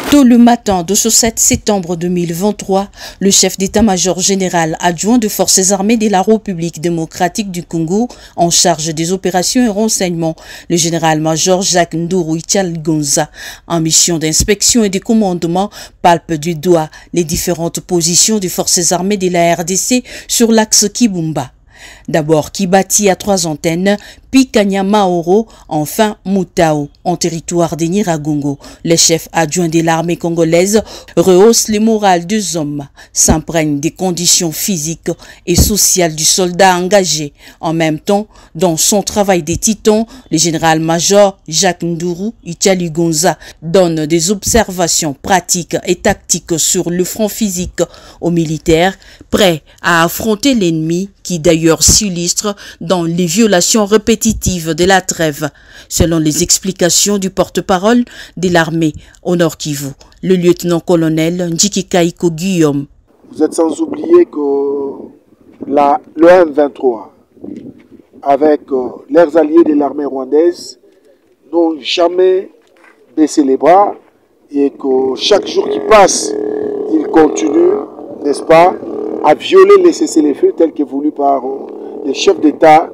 Tôt le matin de ce 7 septembre 2023, le chef d'état-major général adjoint de forces armées de la République démocratique du Congo, en charge des opérations et renseignements, le général-major Jacques Nduru Icaligonza, en mission d'inspection et de commandement, palpe du doigt les différentes positions des forces armées de la RDC sur l'axe Kibumba. D'abord Kibati à 3 antennes, puis Kanyamaoro, enfin Mutao, en territoire des Niragongo. Les chefs adjoints de l'armée congolaise rehaussent le moral des hommes, s'imprègnent des conditions physiques et sociales du soldat engagé. En même temps, dans son travail des titans, le général-major Jacques Nduru Icaligonza donne des observations pratiques et tactiques sur le front physique aux militaires, prêts à affronter l'ennemi qui d'ailleurs s'illustre dans les violations répétitives de la trêve, selon les explications du porte-parole de l'armée au Nord Kivu, le lieutenant-colonel Njiki Kaiko Guillaume. Vous êtes sans oublier que le M23, avec leurs alliés de l'armée rwandaise, n'ont jamais baissé les bras et que chaque jour qui passe, ils continuent, n'est-ce pas, à violer les cessez-le-feu tels que voulus par les chefs d'État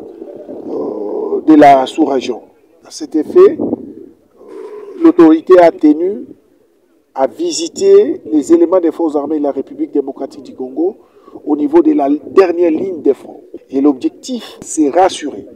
de la sous-région. À cet effet, l'autorité a tenu à visiter les éléments des forces armées de la République démocratique du Congo au niveau de la dernière ligne de front. Et l'objectif, c'est rassurer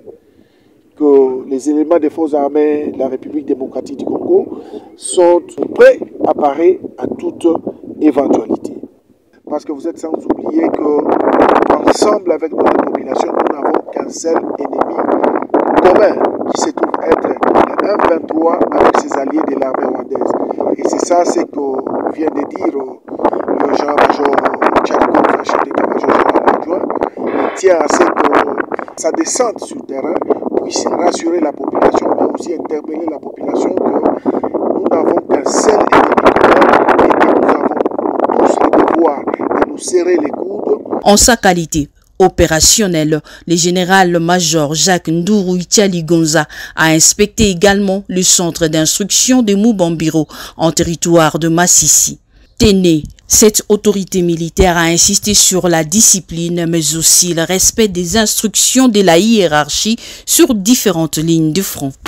que les éléments des forces armées de la République démocratique du Congo sont prêts à parer à toute éventualité. Parce que vous êtes sans oublier qu'ensemble avec notre population, nous n'avons qu'un seul ennemi commun qui se trouve être le M23 avec ses alliés de l'armée rwandaise. Et c'est ça, c'est que vient de dire le général-major Icaligonza, chef d'état-major général adjoint. Il tient à ce que sa descente sur le terrain puisse rassurer la population, mais aussi interpeller la population que nous n'avons qu'un seul ennemi commun et que nous avons tous le devoir de nous serrer les coudes. En sa qualité opérationnel, le général-major Jacques Nduru Icaligonza a inspecté également le centre d'instruction de Mubambiro en territoire de Massissi. Téné, cette autorité militaire a insisté sur la discipline mais aussi le respect des instructions de la hiérarchie sur différentes lignes de front.